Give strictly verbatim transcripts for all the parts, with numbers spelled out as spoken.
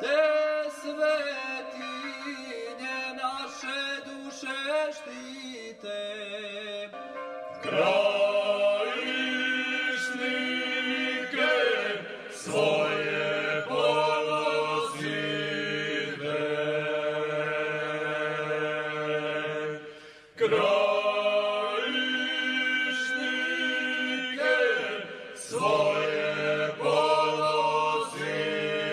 te svetinje naše duše štite. Krajišnike svoje polosite. Krajišnike svoje polosite.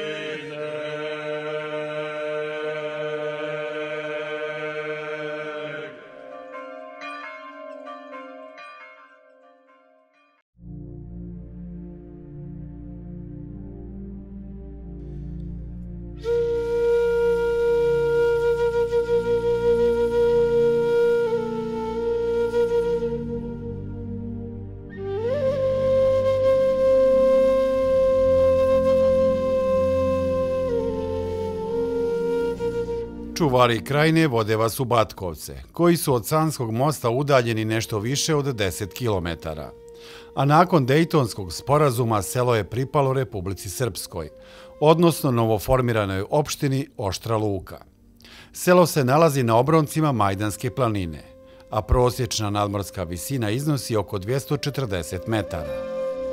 Čuvari Krajine vode vas u Batkovce, koji su od Sanskog mosta udaljeni nešto više od deset kilometara. A nakon Dejtonskog sporazuma selo je pripalo Republici Srpskoj, odnosno novoformiranoj opštini Oštra Luka. Selo se nalazi na obroncima Majdanske planine, a prosječna nadmorska visina iznosi oko dvjesto četrdeset metara.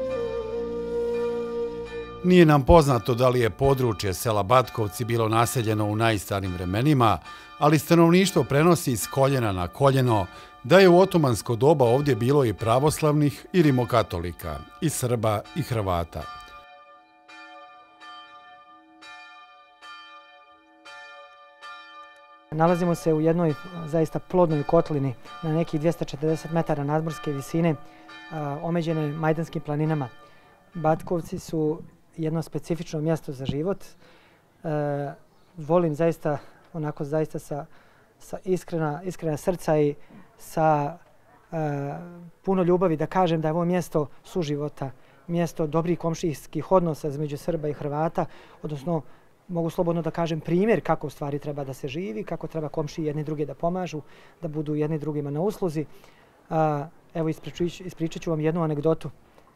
Nije nam poznato da li je područje sela Batkovci bilo naseljeno u najstarijim vremenima, ali stanovništvo prenosi iz koljena na koljeno da je u otomansko doba ovdje bilo i pravoslavnih i rimokatolika, i Srba i Hrvata. Nalazimo se u jednoj zaista plodnoj kotlini na nekih dvjesto četrdeset metara nadmorske visine, omeđene Majdanskim planinama. Batkovci su jedno specifično mjesto za život. E, volim zaista, onako zaista sa, sa iskrena, iskrena srca i sa e, puno ljubavi da kažem da je ovo mjesto suživota, mjesto dobrih komšijskih odnosa između Srba i Hrvata, odnosno mogu slobodno da kažem primjer kako u stvari treba da se živi, kako treba komšiji jedni drugi da pomažu, da budu jedni drugima na usluzi. A, evo ispričat ću vam jednu anegdotu.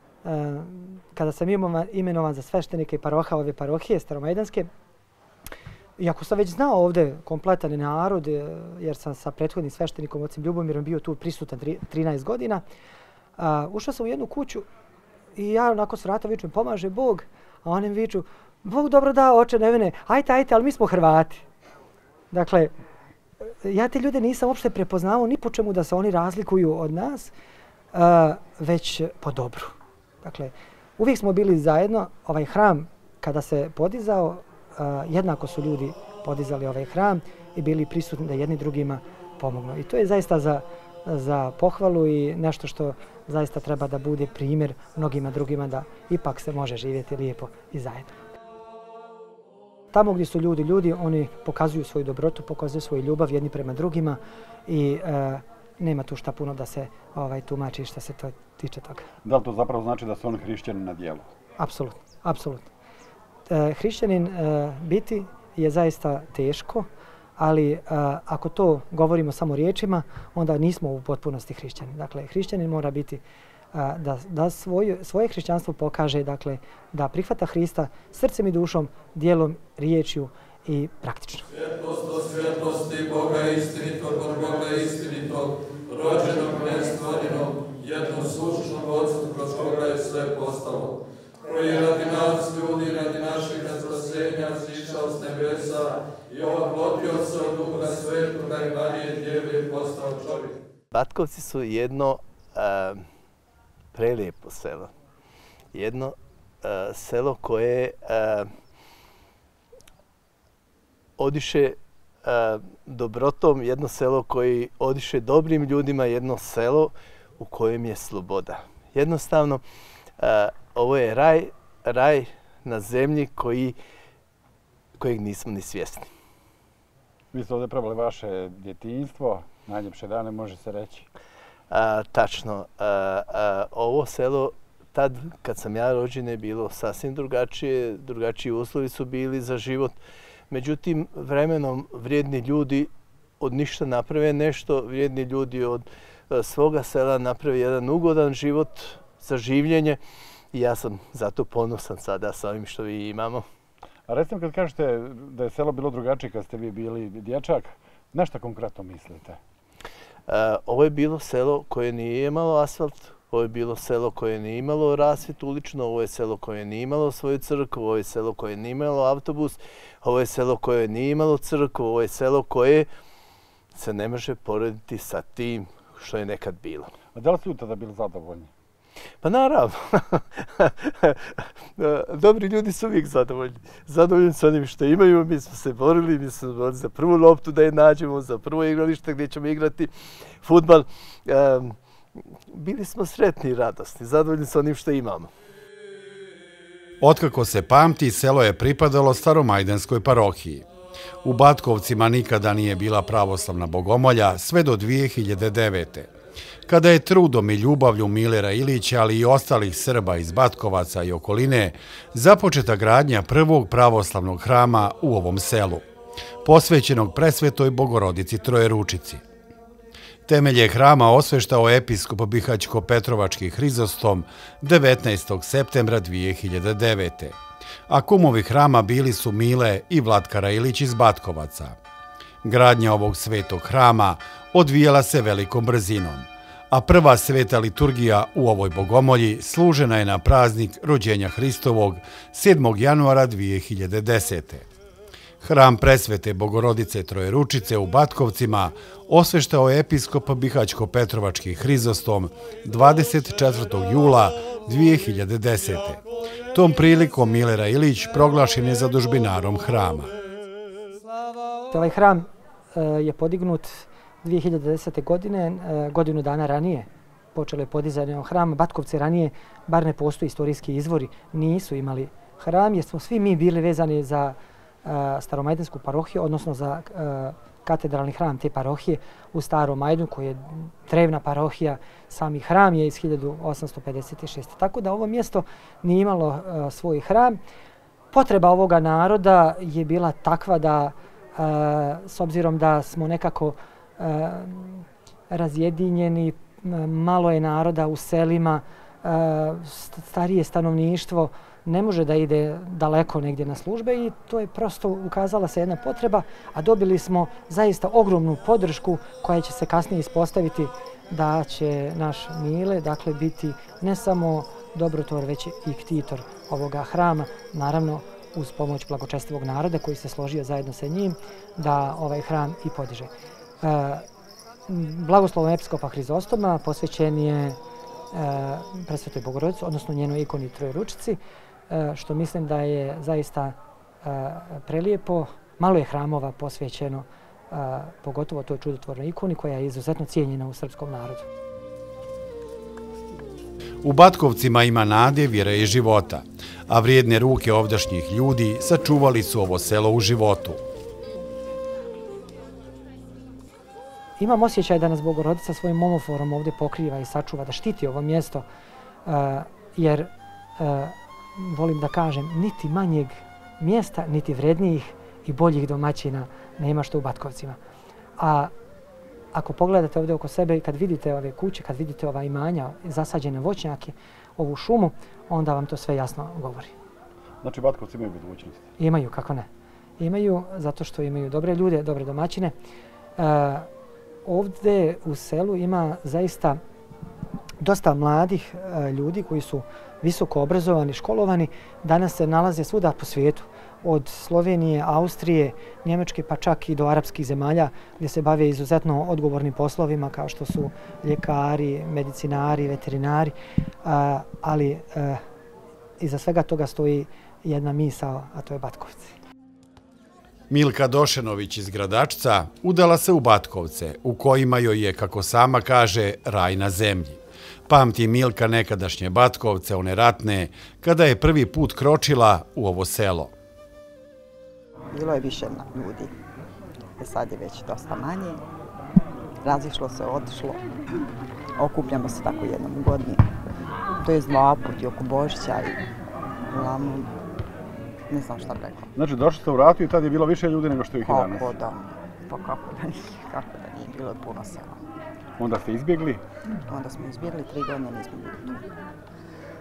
Kada sam imenovan za sveštenika i paroha ove parohije Staromajdanske, iako sam već znao ovdje kompletan narod, jer sam sa prethodnim sveštenikom, ocem Ljubomirom, bio tu prisutan trinaest godina, ušao sam u jednu kuću i ja onako s vrata vičem pomaže Bog, a oni mi viču Bog dobro da, oče Nevene, ajte, ajte, ali mi smo Hrvati. Dakle, ja te ljude nisam uopšte prepoznao ni po čemu da se oni razlikuju od nas, već po dobru. Dakle, uvijek smo bili zajedno. Ovaj hram, kada se podizao, jednako su ljudi podizali ovaj hram i bili prisutni da jedni drugima pomognu. I to je zaista za, za pohvalu i nešto što zaista treba da bude primjer mnogima drugima da ipak se može živjeti lijepo i zajedno. Tamo gdje su ljudi ljudi, oni pokazuju svoju dobrotu, pokazuju svoju ljubav jedni prema drugima i e, nema tu šta puno da se ovaj, tumači što se to tiče toga. Da li to zapravo znači da su oni hrišćani na dijelu? Apsolutno, apsolutno. E, hrišćanin e, biti je zaista teško, ali e, ako to govorimo samo riječima, onda nismo u potpunosti hrišćani. Dakle, hrišćanin mora biti e, da, da svoj, svoje hrišćanstvo pokaže, dakle, da prihvata Hrista srcem i dušom, dijelom, riječju i praktično. Svjetlost o svjetlosti Boga istinitog, od Boga istinitog, rođenog, nestvorenog, jednoslušnog Otca, kroz koga je sve postalo, koji je radi nas ljudi, radi našeg spasenja, sišao s nebesa i oplotio se od Duha Svetoga i Marije Djeve postao čovjek. Batkovci su jedno uh, prelijepo selo. Jedno uh, selo koje uh, odiše uh, dobrotom, jedno selo koji odiše dobrim ljudima, jedno selo u kojem je sloboda. Jednostavno, uh, ovo je raj, raj na zemlji koji, kojeg nismo ni svjesni. Vi ste ovdje probali vaše djetinjstvo, najljepše dane može se reći. A, tačno. A, a, ovo selo, tad kad sam ja rođen, je bilo sasvim drugačije. Drugačiji uslovi su bili za život. Međutim, vremenom vrijedni ljudi od ništa naprave nešto. Vrijedni ljudi od a, svoga sela naprave jedan ugodan život za življenje. I ja sam zato ponosan sada sa ovim što vi imamo. A recimo kad kažete da je selo bilo drugačije kad ste vi bili dječak, nešto konkretno mislite? Ovo je bilo selo koje nije imalo asfalt, ovo je bilo selo koje nije imalo rasvjetu ulično, ovo je selo koje nije imalo svoju crkvu, ovo je selo koje nije imalo autobus, ovo je selo koje nije imalo crkvu, ovo je selo koje se ne može porediti sa tim što je nekad bilo. A da li su tada bili zadovoljni? Pa naravno. Dobri ljudi su uvijek zadovoljni. Zadovoljni su onim što imaju. Mi smo se borili, mi smo borili za prvu loptu da je nađemo, za prvo igralište gdje ćemo igrati fudbal. Um, bili smo sretni i radosni, zadovoljni su onim što imamo. Otkako se pamti, selo je pripadalo Staromajdanskoj parohiji. U Batkovcima nikada nije bila pravoslavna bogomolja sve do dvije hiljade devete. Kada je trudom i ljubavlju Milera Ilića, ali i ostalih Srba iz Batkovaca i okoline, započeta gradnja prvog pravoslavnog hrama u ovom selu, posvećenog presvetoj Bogorodici Trojeručici. Temelje hrama osveštao episkop Bihaćko-Petrovački Hrizostom devetnaestog septembra dvije hiljade devete. A kumovi hrama bili su Mile i Vlatkara Ilić iz Batkovaca. Gradnja ovog svetog hrama odvijala se velikom brzinom, a prva sveta liturgija u ovoj bogomolji služena je na praznik rođenja Hristovog sedmog januara dvije hiljade desete. Hram presvete Bogorodice Trojeručice u Batkovcima osveštao je episkop Bihaćko-Petrovački Hrizostom dvadeset četvrtog jula dvije hiljade desete. Tom prilikom Milera Ilić proglašen je zadužbinarom hrama. Ovaj hram je podignut dvije hiljade desete. godine, godinu dana ranije. Počelo je podizanje hrama. Batkovci ranije, bar ne postoji istorijski izvori, nisu imali hram jer smo svi mi bili vezani za Staromajdansku parohiju, odnosno za katedralni hram te parohije u Starom Majdanu, koji je drevna parohija. Sami hram je iz hiljadu osamsto pedeset šeste. Tako da ovo mjesto nije imalo svoj hram. Potreba ovoga naroda je bila takva da, s obzirom da smo nekako razjedinjeni, malo je naroda u selima, starije stanovništvo ne može da ide daleko negdje na službe i to je prosto ukazala se jedna potreba, a dobili smo zaista ogromnu podršku koja će se kasnije ispostaviti da će naš Mile dakle biti ne samo dobrotvor, već i ktitor ovoga hrama, naravno uz pomoć blagočestivog naroda koji se složio zajedno sa njim da ovaj hram i podiže. Blagoslovom episkopa Hrizostoma posvećen je presvetoj Bogorodici, odnosno njenoj ikoni Trojeručici, što mislim da je zaista prelijepo. Malo je hramova posvećeno, pogotovo toj čudotvornoj ikoni koja je izuzetno cijenjena u srpskom narodu. U Batkovcima ima nade, vjere i života, a vrijedne ruke ovdašnjih ljudi sačuvali su ovo selo u životu. Imam osjećaj da nas Bogorodica svojim omoforom ovdje pokriva i sačuva, da štiti ovo mjesto, jer, volim da kažem, niti manjeg mjesta, niti vrednijih i boljih domaćina nema što u Batkovcima. A ako pogledate ovdje oko sebe i kad vidite ove kuće, kad vidite ova imanja, zasađene voćnjake, ovu šumu, onda vam to sve jasno govori. Znači Batkovci imaju budućnost? Imaju, kako ne. Imaju, zato što imaju dobre ljude, dobre domaćine. Ovdje u selu ima zaista dosta mladih ljudi koji su visoko obrazovani, školovani. Danas se nalaze svuda po svijetu. Od Slovenije, Austrije, Njemačke pa čak i do arapskih zemalja gdje se bave izuzetno odgovornim poslovima kao što su ljekari, medicinari, veterinari. Ali iza svega toga stoji jedna misao, a to je Batkovci. Milka Došenović iz Gradačca udala se u Batkovce, u kojima joj je, kako sama kaže, raj na zemlji. Pamti Milka nekadašnje Batkovce, one ratne, kada je prvi put kročila u ovo selo. Bilo je više ljudi, sad je već dosta manje. Razišlo se, otišlo. Okupljamo se tako jednom u godini. To je dva put i oko Božića i uglavnom ne znam šta bi rekao. Znači došli ste u ratu i tad je bilo više ljudi nego što ih je danas? Kako da, pa kako da nije, kako da nije, bilo je puno sela. Onda ste izbjegli? Onda smo izbjegli, tri godine nismo bili tu.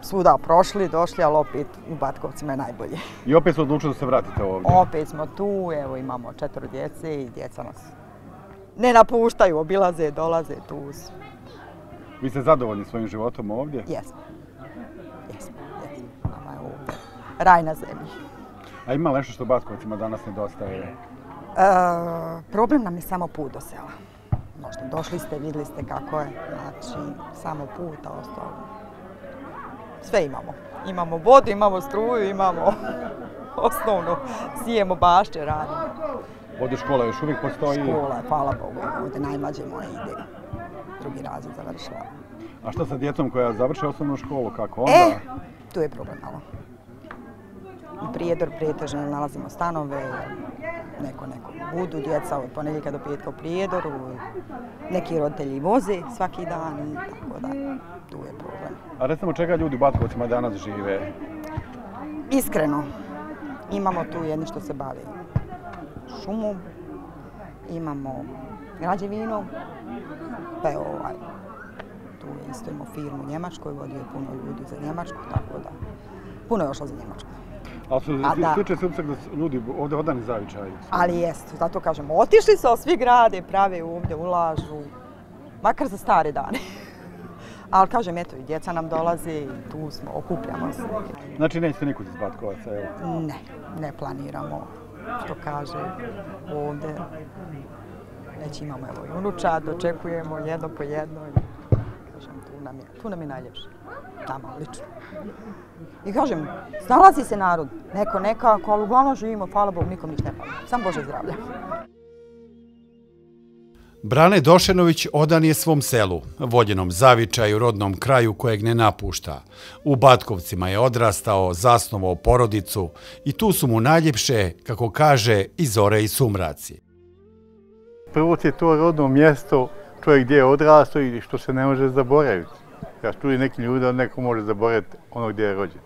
svuda prošli, došli, ali opet u Batkovcima je najbolje. I opet su odlučili da se vratite ovdje? Opet smo tu, evo imamo četvoro djece i djeca nas ne napuštaju, obilaze, dolaze, tu su. Vi ste zadovoljni svojim životom ovdje? Jesmo. Jesmo, jesmo. Nama je ovdje raj na zemlji. A ima li nešto što Batkovcima danas nedostaje? E, problem nam je samo put do sela. Možda došli ste, vidjeli ste kako je, znači samo put, a ostalo. Sve imamo. Imamo vodu, imamo struju, imamo osnovno, sijemo bašče, radimo. Ovdje škola još uvijek postoji? Škola, hvala Bogu, ovdje najmlađe moje ide. Drugi razred završila. A što sa djecom koja završi osnovnu školu, kako onda? E, tu je problem malo. U Prijedor pretežno nalazimo stanove, neko neko budu djeca od ponedjeljka do petka u Prijedoru, neki roditelji voze svaki dan i tako da, tu je problem. A recimo čega ljudi u Batkovcima danas žive? Iskreno, imamo tu jedni što se bavi šumom, imamo građevinu, pa je ovaj, tu isto imamo firmu u Njemačkoj, vodio je puno ljudi za Njemačku, tako da, puno je ošlo za Njemačku. Ali su slučaj se da su ljudi ovdje odani zavičaju? Ali jest, zato kažemo, otišli su, svi grade, prave ovdje, ulažu, makar za stare dane. Ali kažem, eto, i djeca nam dolaze i tu smo, okupljamo se. Znači nećete nikud iz Batkovaca, evo? Ne, ne planiramo, što kaže ovdje. Već imamo, evo, i unučad, dočekujemo jedno po jedno i kažem, tu nam je, tu nam je najljepše, nama lično. I kažem, snalazi se narod, neko nekako, ali uglavnom živimo, hvala Bogu, nikom ništa ne fali, sam Bože zdravlja. Brane Došenović odan je svom selu, voljenom zavičaju, rodnom kraju kojeg ne napušta. U Batkovcima je odrastao, zasnovao porodicu i tu su mu najljepše, kako kaže, i zore i sumraci. Prvo je to rodno mjesto, čovjek gdje je odrastao i što se ne može zaboraviti. Ja čujem neki ljudi da neko može zaboraviti ono gdje je rođen.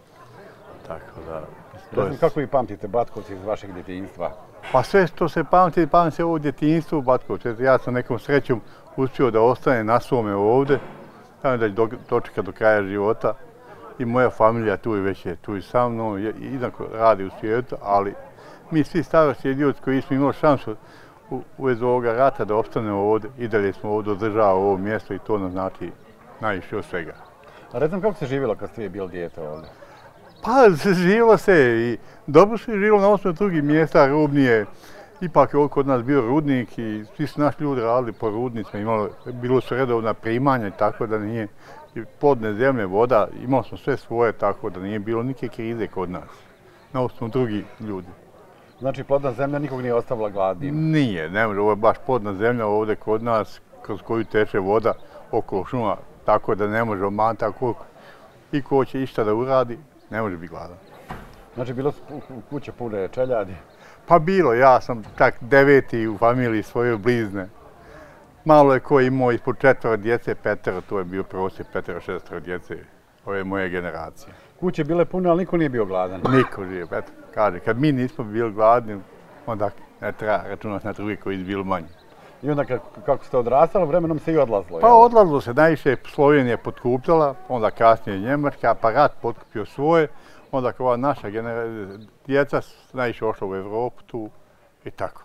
Tako da... Recimo, kako vi pamtite Batkovci iz vašeg djetinjstva? Pa sve što se pamti, pamti se ovo djetinjstvo u Batkovcu. Ja sam nekom srećom uspio da ostane na svome ovdje, da ću dočeka do kraja života. I moja familija tu je već je tu i sa mnom, jednako radi u svijetu, ali mi svi starosti ljudi koji smo imali šansu u vezi ovoga rata da ostanemo ovdje i dalje smo ovdje održavali ovo mjesto i to nam znači najviše od svega. A recimo kako se živjelo kad ste bili dijete ovdje? Pa živjelo se i dobro se živjelo na osnovu drugih mjesta, rubnije. Ipak je ovdje kod nas bio rudnik i svi su naši ljudi radili po rudnicima, imalo, bilo su redovna primanja i tako da nije plodne zemlje, voda, imali smo sve svoje tako da nije bilo nike krize kod nas, na osnovu drugih ljudi. Znači plodna zemlja nikog nije ostavila gladnim? Nije, ne može, ovo je baš plodna zemlja ovdje kod nas, kroz koju teče voda oko šuma, tako da ne može omaniti, tako i ko će išta da uradi, ne može biti gladan. Znači bilo su kuće pune čeljadi? Pa bilo, ja sam tak deveti u familiji svoje blizne. Malo je ko imao ispod četvora djece, petero, to je bio prosjek petero, šestero djece, ove moje generacije. Kuće bile pune, ali niko nije bio gladan? Niko nije, eto, kaže, kad mi nismo bili gladni, onda ne treba računati na drugi koji su bili manji. I onda kako ste odrastali, vremenom se i odlazilo? Pa odlazilo se, najviše Slovenija potkupljala, onda kasnije Njemačka, pa rat potkupio svoje, onda kao naša djeca najviše ošla u Evropu tu i tako.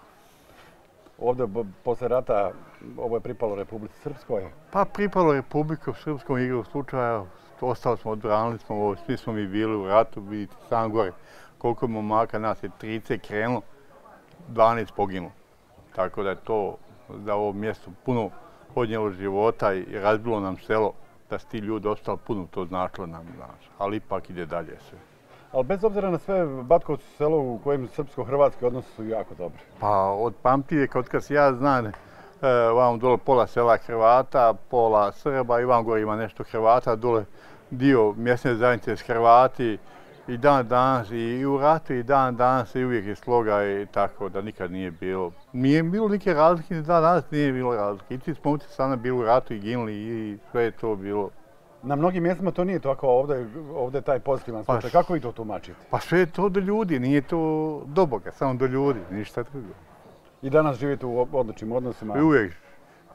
Ovdje, posle rata, ovo je pripalo Republici Srpskoj? Pa pripalo Republiku Srpskom igru slučaja, ostali smo, odbranili smo ovo, svi smo mi bili u ratu, vidite sam gore koliko momaka, nas je trideset krenulo, dvanaest poginulo. Tako da je to za ovo mjesto puno odnijelo života i razbilo nam selo, da su ti ljudi ostali puno, to značilo nam, znaš, ali ipak ide dalje sve. Ali bez obzira na sve, Batkovci su selo u kojem srpsko-hrvatski odnosi su jako dobri. Pa od pamtivije, od kad se ja znam, vam dole pola sela Hrvata, pola Srba i vam gore ima nešto Hrvata, dole dio mjesne zajednice s Hrvati i dan danas i u ratu i dan danas i uvijek je sloga i tako da nikad nije bilo. Nije bilo neke razlike, ni dan danas nije bilo razlike. I ti smo ovdje sada bili u ratu i ginuli i sve je to bilo. Na mnogim mjestima to nije tako, ovdje, ovdje je taj pozitivan slučaj. Kako vi to tumačite? Pa sve je to do ljudi, nije to do Boga, samo do ljudi, ništa drugo. I danas živite u odličnim odnosima? I uvijek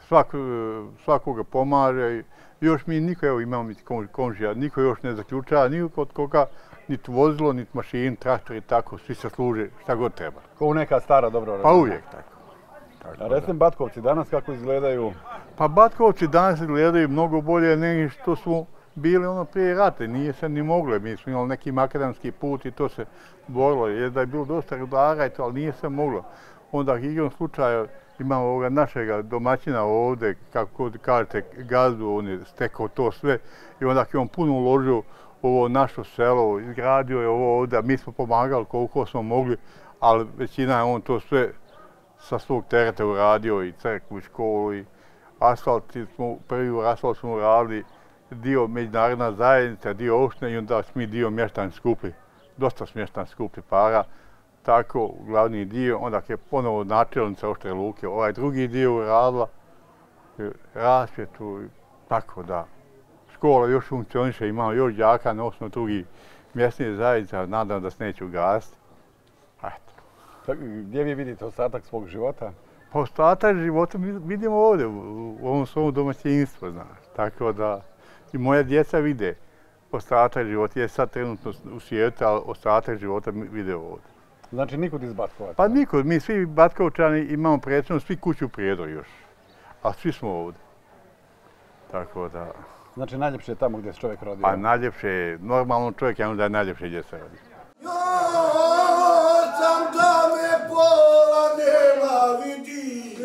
svak, svakoga pomaže. Još mi niko, evo imamo mi komšija, niko još ne zaključava, niko od koga, niti vozilo, niti mašin, traktor i tako, svi se služe šta god treba. Kao neka stara dobro vremena. Pa uvijek tako. tako A recimo Batkovci danas kako izgledaju? Pa Batkovci danas izgledaju mnogo bolje nego što smo bili ono prije rate, nije se ni moglo. Mi smo imali neki makadamski put i to se borilo, jer da je bilo dosta rudara i to, ali nije se moglo. Onda igrom slučaja imamo ovoga našega domaćina ovdje, kako kažete, gazdu, on je stekao to sve i onda je on puno uložio ovo naše selo, izgradio je ovo ovdje, mi smo pomagali koliko smo mogli, ali većina je on to sve sa svog tereta uradio i crkvu i školu i asfalt, smo, prvi asfalt smo uradili, dio međunarodna zajednica, dio opštine i onda smo mi dio mještan skupi, dosta smještan skupi para. Tako, glavni dio, onda je ponovo načelnica Oštre Luke, ovaj drugi dio uradila, rasvjetu, tako da. Škola još funkcioniše, imamo još đaka na osnovu drugih mjesnih zajednica, nadam da se neće ugasiti. Eto. Gdje vi vidite ostatak svog života? Pa ostatak života mi vidimo ovdje, u ovom svom domaćinstvu, znaš. Tako da i moja djeca vide ostatak života, je sad trenutno u svijetu, ali ostatak života vide ovdje. Znači nikud iz Batkovaca? Pa nikud, mi svi Batkovčani imamo predsjedno, svi kuću u Prijedoru još, a svi smo ovdje. Tako da... Znači najljepše je tamo gdje se čovjek rodio? Pa najljepše je, normalno čovjek je onda je najljepše gdje se rodi. Jo, sam da me pola neba vidi,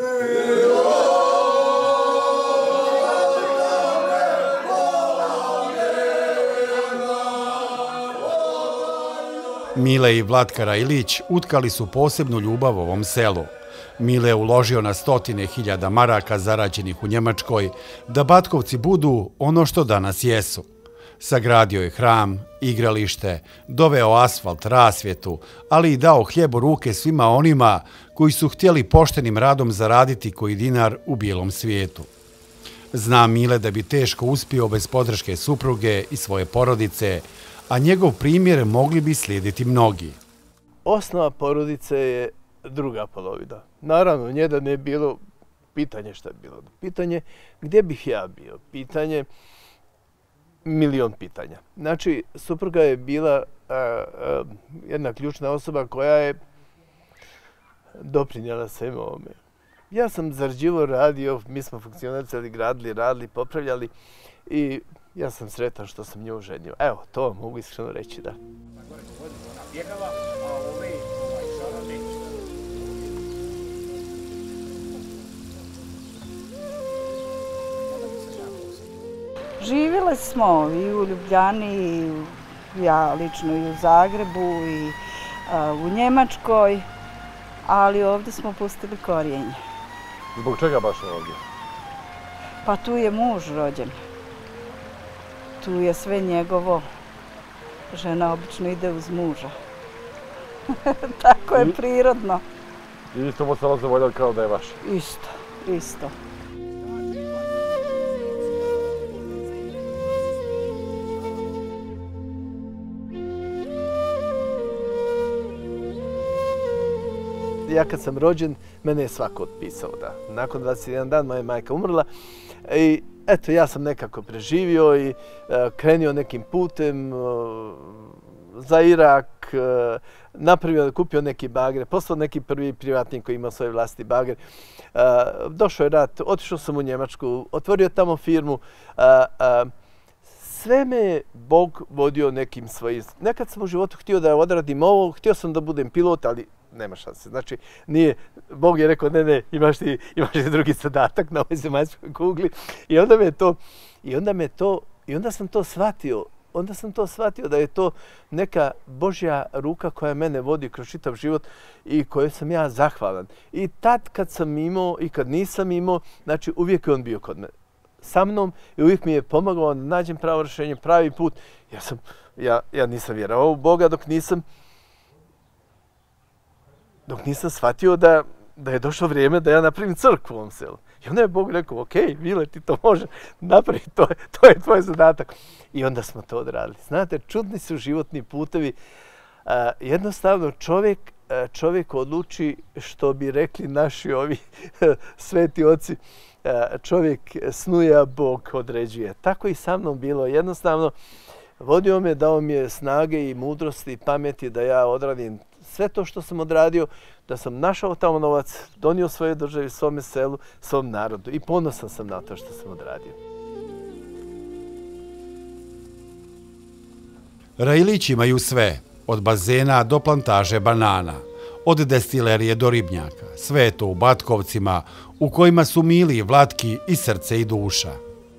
Mile i Vlatka Rajlić utkali su posebnu ljubav ovom selu. Mile je uložio na stotine hiljada maraka zarađenih u Njemačkoj da Batkovci budu ono što danas jesu. Sagradio je hram, igralište, doveo asfalt, rasvjetu, ali i dao hljeb u ruke svima onima koji su htjeli poštenim radom zaraditi koji dinar u bijelom svijetu. Zna Mile da bi teško uspio bez podrške supruge i svoje porodice, a njegov primjer mogli bi slijediti mnogi. Osnova porodice je druga polovina. Naravno, nje da ne je bilo pitanje šta je bilo. Pitanje gdje bih ja bio. Pitanje milion pitanja. Znači, supruga je bila a, a, jedna ključna osoba koja je doprinjela sveme ovome. Ja sam zarađivo radio, mi smo funkcionalci gradili, radili, popravljali i ja sam sretan što sam nju ženio. Evo, to vam mogu iskreno reći, da. Živjeli smo i u Ljubljani, i ja lično i u Zagrebu, i a, u Njemačkoj, ali ovdje smo pustili korijenje. Zbog čega baš ovdje? Pa tu je muž rođen. Tu je sve njegovo. Žena obično ide uz muža. Tako je prirodno. I isto mu se zavoljali kao da je vaš? Isto, isto. Ja kad sam rođen, mene je svako otpisao, da. Nakon dvadeset jedan dan moja majka umrla i eto, ja sam nekako preživio i uh, krenio nekim putem uh, za Irak, uh, napravio, kupio neki bagre, poslao neki prvi privatnik koji ima svoje vlasti bagre. Uh, došao je rat, otišao sam u Njemačku, otvorio tamo firmu. Uh, uh, sve me je Bog vodio nekim svojim. Nekad sam u životu htio da odradim ovo, htio sam da budem pilot, ali nema šanse. Znači, nije, Bog je rekao, ne, ne, imaš ti, imaš ti drugi zadatak na ovoj zemaljskoj kugli. I onda me to, i onda me to, i onda sam to shvatio, onda sam to shvatio da je to neka Božja ruka koja mene vodi kroz čitav život i kojoj sam ja zahvalan. I tad kad sam imao i kad nisam imao, znači uvijek je on bio kod mene. Sa mnom i uvijek mi je pomagao da nađem pravo rješenje, pravi put. Ja sam, ja, ja nisam vjerovao u Boga dok nisam dok nisam shvatio da, da je došlo vrijeme da ja napravim crkvu u ovom selu. I onda je Bog rekao, ok, Mile, ti to može napraviti, to je, to je tvoj zadatak. I onda smo to odradili. Znate, čudni su životni putevi. Uh, jednostavno, čovjek čovjek odluči, što bi rekli naši ovi sveti oci, čovjek snuje, a Bog određuje. Tako i sa mnom bilo. Jednostavno, vodio me, dao mi je snage i mudrosti i pameti da ja odradim sve to što sam odradio, da sam našao tamo novac, donio svoje državi, svome selu, svom narodu. I ponosan sam na to što sam odradio. Railići imaju sve, od bazena do plantaže banana, od destilerije do ribnjaka. Sve je to u Batkovcima, u kojima su mili, vlatki i srce i duša.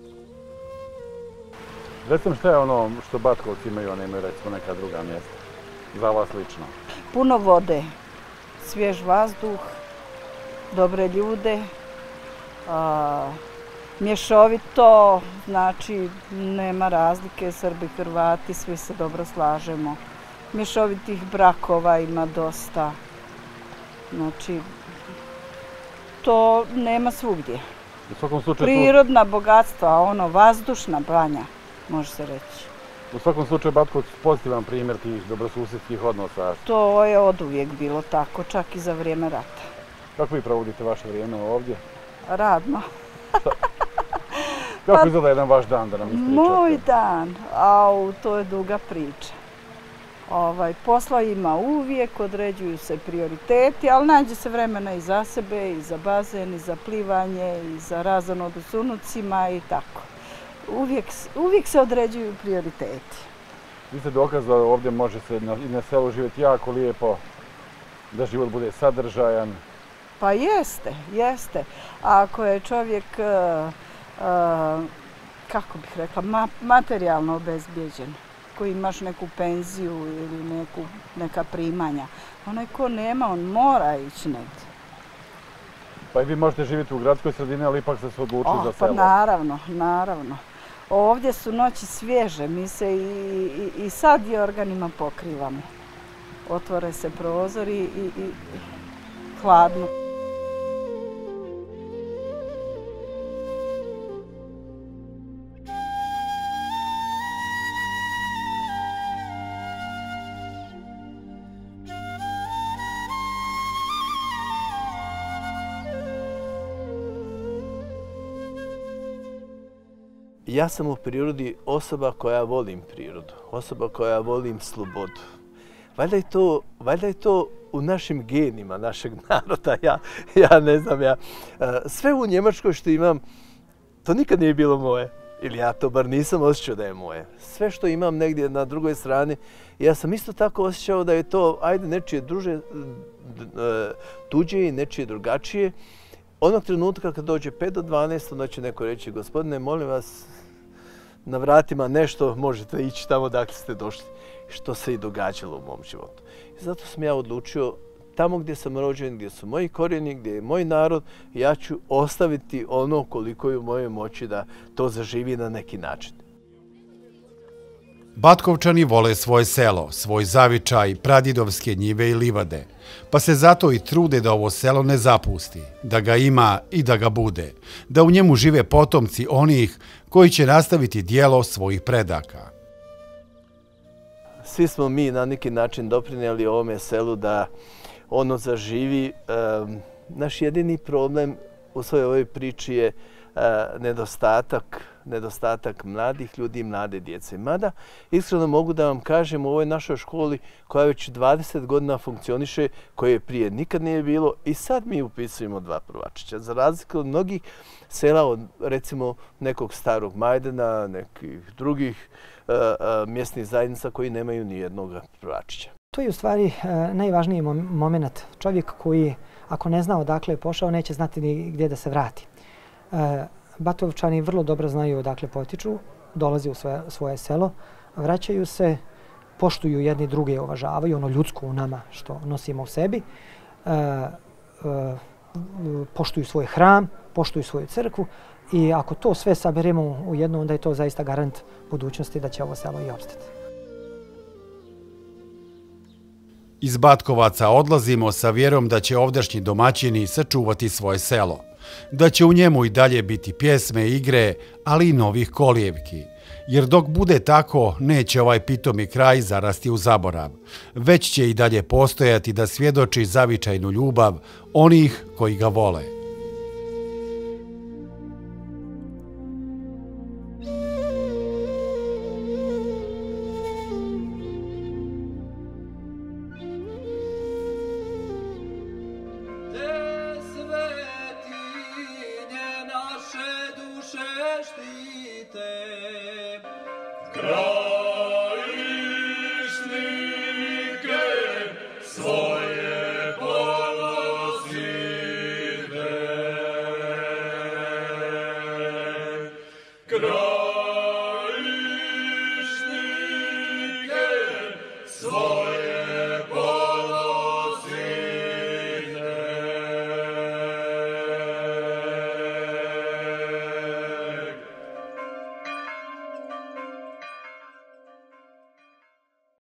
Recimo, šta je ono što Batkovci imaju, a nemaju recimo neka druga mjesta? Za vas lično. Puno vode, svjež vazduh, dobre ljude, a, mješovito, znači nema razlike, Srbi, Hrvati, svi se dobro slažemo. Mješovitih brakova ima dosta, znači to nema svugdje. U svakom slučaju... Prirodna bogatstva, ono, vazdušna banja, može se reći. U svakom slučaju Batkovci su pozitivan primjer tih dobrosusjedskih odnosa. To je oduvijek bilo tako, čak i za vrijeme rata. Kako vi provodite vaše vrijeme ovdje? Radno. Kako izgleda jedan vaš dan, da nam ispričate? Moj dan, au, to je duga priča. Ovaj, posla ima uvijek, određuju se prioriteti, ali nađe se vremena i za sebe, i za bazen, i za plivanje, i za razonodu s unucima i tako. Uvijek, uvijek se određuju prioriteti. Vi ste dokaz da ovdje može se na, i na selu živjeti jako lijepo, da život bude sadržajan. Pa jeste, jeste. Ako je čovjek, uh, uh, kako bih rekla, ma, materijalno obezbijeđen, koji imaš neku penziju ili neku, neka primanja, onaj ko nema, on mora ići negdje. Pa i vi možete živjeti u gradskoj sredini, ali ipak ste se odlučili oh, za selo. Pa naravno, naravno. Ovdje su noći svježe, mi se i, i, i sad je organima pokrivamo. Otvore se prozori i, i, i hladno. Ja sam u prirodi osoba koja volim prirodu, osoba koja volim slobodu. Valjda je to, valjda je to u našim genima, našeg naroda, ja, ja ne znam, ja. Sve u Njemačkoj što imam, to nikad nije bilo moje. Ili ja to bar nisam osjećao da je moje. Sve što imam negdje na drugoj strani, ja sam isto tako osjećao da je to, ajde, nečije druže, tuđe i nečije drugačije. Onog trenutka kad dođe pet do dvanaest, onda će neko reći, gospodine, molim vas, na vratima nešto, možete ići tamo dakle ste došli. Što se i događalo u mom životu. I zato sam ja odlučio, tamo gdje sam rođen, gdje su moji korijeni, gdje je moj narod, ja ću ostaviti ono koliko je u mojoj moći da to zaživi na neki način. Batkovčani vole svoje selo, svoj zavičaj, pradidovske njive i livade, pa se zato i trude da ovo selo ne zapusti, da ga ima i da ga bude, da u njemu žive potomci onih koji će nastaviti dijelo svojih predaka. Svi smo mi na neki način doprinijeli ovome selu da ono zaživi. Naš jedini problem u svojoj ovoj priči je nedostatak, nedostatak mladih ljudi i mlade djece. Mada, iskreno mogu da vam kažem, u ovoj našoj školi koja već dvadeset godina funkcioniše, koje prije nikad nije bilo, i sad mi upisujemo dva prvačića. Za razliku od mnogih sela, od recimo nekog starog Majdana, nekih drugih uh, uh, mjesnih zajednica koji nemaju ni jednog prvačića. To je u stvari uh, najvažniji moment. Čovjek koji, ako ne zna odakle je pošao, neće znati ni gdje da se vrati. Uh, Batovčani vrlo dobro znaju odakle potiču, dolaze u svoje, svoje selo, vraćaju se, poštuju jedni druge, uvažavaju ono ljudsko u nama što nosimo u sebi, uh, uh, poštuju svoj hram, poštuju svoju crkvu i ako to sve saberemo u jedno, onda je to zaista garant budućnosti da će ovo selo i opstati. Iz Batkovaca odlazimo sa vjerom da će ovdašnji domaćini sačuvati svoje selo, da će u njemu i dalje biti pjesme, igre, ali i novih kolijevki, Jer dok bude tako, neće ovaj pitomi kraj zarasti u zaborav, već će i dalje postojati da svjedoči zavičajnu ljubav onih koji ga vole. Štite,